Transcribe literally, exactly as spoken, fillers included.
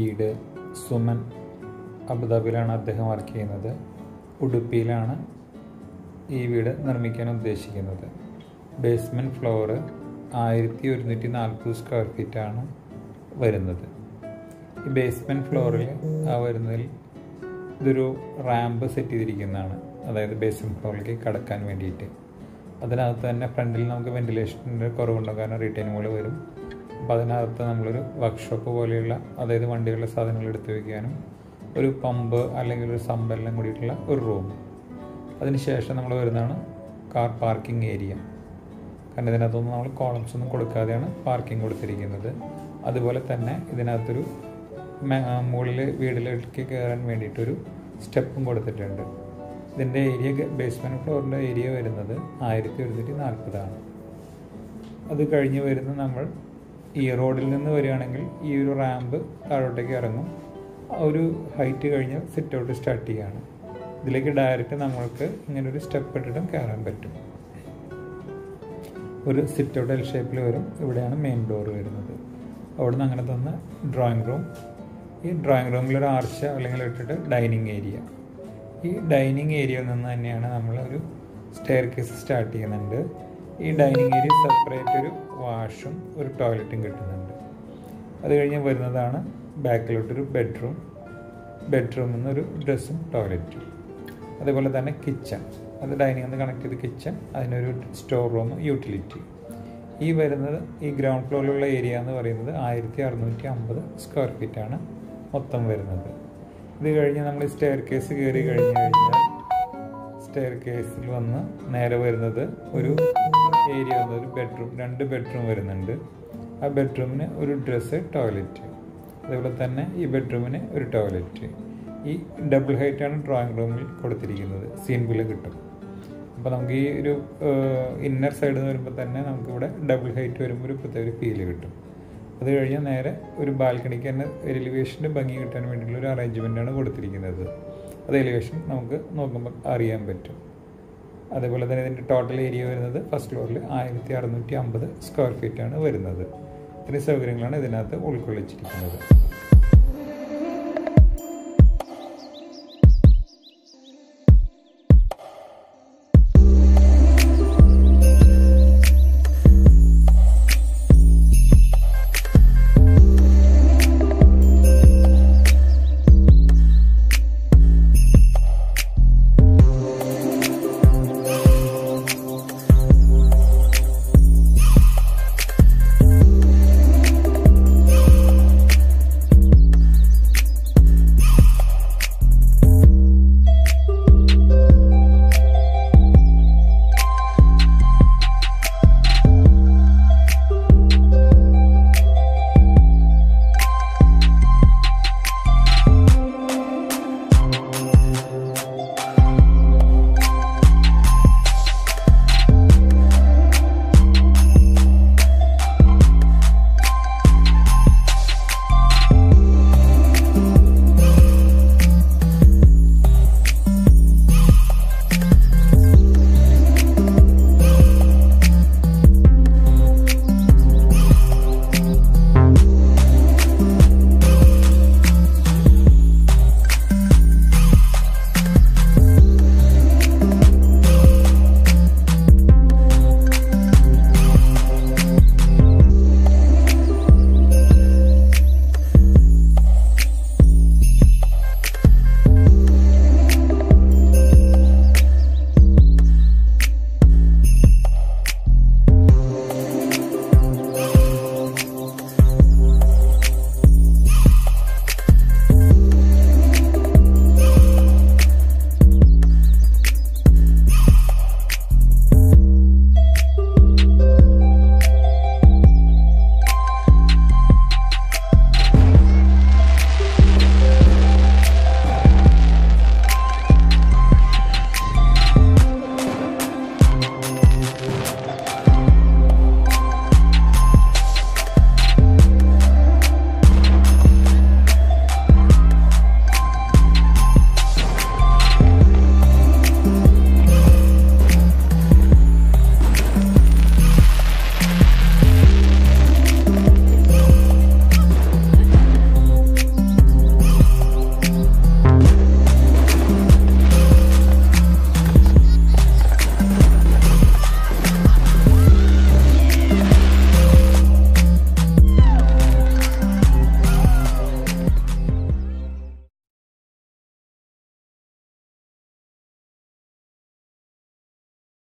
വീട് സുമൻ അബുദാബിയിലാണ് അദ്ദേഹം വർക്ക് ചെയ്യുന്നത്. ഉഡുപ്പിയിലാണ് ഈ വീട് നിർമ്മിക്കാൻ ഉദ്ദേശിക്കുന്നത്. ബേസ്മെൻറ്റ് ഫ്ലോറ് ആയിരത്തി ഒരുന്നൂറ്റി നാൽപ്പത് സ്ക്വയർ ഫീറ്റാണ് വരുന്നത്. ഈ ബേസ്മെൻറ്റ് ഫ്ലോറിൽ ആ വരുന്നതിൽ ഇതൊരു റാമ്പ് സെറ്റ് ചെയ്തിരിക്കുന്നതാണ്, അതായത് ബേസ്മെൻറ്റ് ഫ്ലോറിലേക്ക് കടക്കാൻ വേണ്ടിയിട്ട്. അതിനകത്ത് തന്നെ ഫ്രണ്ടിൽ നമുക്ക് വെൻറ്റിലേഷൻ്റെ കുറവുണ്ടാകും, കാരണം റീറ്റെയിൻ മോള് വരും. അപ്പോൾ അതിനകത്ത് നമ്മളൊരു വർക്ക്ഷോപ്പ് പോലെയുള്ള, അതായത് വണ്ടികളുടെ സാധനങ്ങൾ എടുത്തു വയ്ക്കാനും ഒരു പമ്പ് അല്ലെങ്കിൽ ഒരു സമ്പെല്ലാം കൂടിയിട്ടുള്ള ഒരു റൂം. അതിനുശേഷം നമ്മൾ വരുന്നതാണ് കാർ പാർക്കിംഗ് ഏരിയ. കാരണം ഇതിനകത്തൊന്നും നമ്മൾ കോളംസ് ഒന്നും കൊടുക്കാതെയാണ് പാർക്കിംഗ് കൊടുത്തിരിക്കുന്നത്. അതുപോലെ തന്നെ ഇതിനകത്തൊരു മുകളിൽ വീടിലേക്ക് കയറാൻ വേണ്ടിയിട്ടൊരു സ്റ്റെപ്പും കൊടുത്തിട്ടുണ്ട്. ഇതിൻ്റെ ഏരിയ, ബേസ്മെൻറ്റ് ഫ്ലോറിൻ്റെ ഏരിയ വരുന്നത് ആയിരത്തി ഒരുന്നൂറ്റി നാൽപ്പതാണ്. അത് കഴിഞ്ഞ് വരുന്ന നമ്മൾ ഈ റോഡിൽ നിന്ന് വരികയാണെങ്കിൽ ഈ ഒരു റാമ്പ് താഴോട്ടേക്ക് ഇറങ്ങും. ഒരു ഹൈറ്റ് കഴിഞ്ഞ് സിറ്റ് ഔട്ട് സ്റ്റാർട്ട് ചെയ്യുകയാണ്. ഇതിലേക്ക് ഡയറക്റ്റ് നമ്മൾക്ക് ഇങ്ങനെ ഒരു സ്റ്റെപ്പ് ഇട്ടിട്ടും കയറാൻ പറ്റും. ഒരു സിറ്റ് ഔട്ട് എൽ ഷേപ്പിൽ വരും. ഇവിടെയാണ് മെയിൻ ഡോർ വരുന്നത്. അവിടെ നിന്ന് അങ്ങനെ തന്ന ഡ്രോയിങ് റൂം. ഈ ഡ്രോയിങ് റൂമിലൊരു ആർച്ച് അല്ലെങ്കിൽ ഇട്ടിട്ട് ഡൈനിങ് ഏരിയ. ഈ ഡൈനിങ് ഏരിയയിൽ നിന്ന് തന്നെയാണ് നമ്മളൊരു സ്റ്റെയർ കേസ് സ്റ്റാർട്ട് ചെയ്യുന്നുണ്ട്. ഈ ഡൈനിങ് ഏരിയ സെപ്പറേറ്റ് ഒരു വാഷും ഒരു ടോയ്ലറ്റും കിട്ടുന്നുണ്ട്. അത് കഴിഞ്ഞ് വരുന്നതാണ് ബാക്കിലോട്ടൊരു ബെഡ്റൂം. ബെഡ്റൂമിൽ നിന്നൊരു ഡ്രസ്സും ടോയ്ലറ്റും. അതുപോലെ തന്നെ കിച്ചൺ, അത് ഡൈനിങ് നിന്ന് കണക്ട് ചെയ്ത് കിച്ചൺ, അതിനൊരു സ്റ്റോർ റൂം, യൂട്ടിലിറ്റി. ഈ വരുന്നത് ഈ ഗ്രൗണ്ട് ഫ്ലോറിലുള്ള ഏരിയ എന്ന് പറയുന്നത് ആയിരത്തി അറുന്നൂറ്റി അമ്പത് സ്ക്വയർ ഫീറ്റാണ് മൊത്തം വരുന്നത്. ഇത് കഴിഞ്ഞ് നമ്മൾ സ്റ്റെയർ കേസ് കയറി കഴിഞ്ഞ് കഴിഞ്ഞാൽ സ്റ്റെയർ കേസിൽ വന്ന് നേരെ വരുന്നത് ഒരു ഏരിയ വന്നത് ഒരു ബെഡ്റൂം, രണ്ട് ബെഡ്റൂം വരുന്നുണ്ട്. ആ ബെഡ്റൂമിന് ഒരു ഡ്രസ്സ്, ടോയ്ലറ്റ്. അതുപോലെ തന്നെ ഈ ബെഡ്റൂമിന് ഒരു ടോയ്ലറ്റ്. ഈ ഡബിൾ ഹൈറ്റാണ് ഡ്രോയിങ് റൂമിൽ കൊടുത്തിരിക്കുന്നത്. സീൻ വില കിട്ടും. അപ്പോൾ നമുക്ക് ഈ ഒരു ഇന്നർ സൈഡിൽ നിന്ന് വരുമ്പോൾ തന്നെ നമുക്കിവിടെ ഡബിൾ ഹൈറ്റ് വരുമ്പോൾ ഒരു പ്രത്യേക ഒരു ഫീല് കിട്ടും. അത് കഴിഞ്ഞാൽ നേരെ ഒരു ബാൽക്കണിക്ക് തന്നെ എലിവേഷൻ്റെ ഭംഗി കിട്ടാൻ വേണ്ടിയിട്ടുള്ള ഒരു അറേഞ്ച്മെൻറ്റാണ് കൊടുത്തിരിക്കുന്നത്. അത് എലിവേഷൻ നമുക്ക് നോക്കുമ്പോൾ അറിയാൻ പറ്റും. അതേപോലെ തന്നെ ഇതിൻ്റെ ടോട്ടൽ ഏരിയ വരുന്നത് ഫസ്റ്റ് ഫ്ലോറിൽ ആയിരത്തി അറുന്നൂറ്റി അമ്പത് സ്ക്വയർ ഫീറ്റാണ് വരുന്നത്. ഇത്രയും സൗകര്യങ്ങളാണ് ഇതിനകത്ത് ഉൾക്കൊള്ളിച്ചിരിക്കുന്നത്.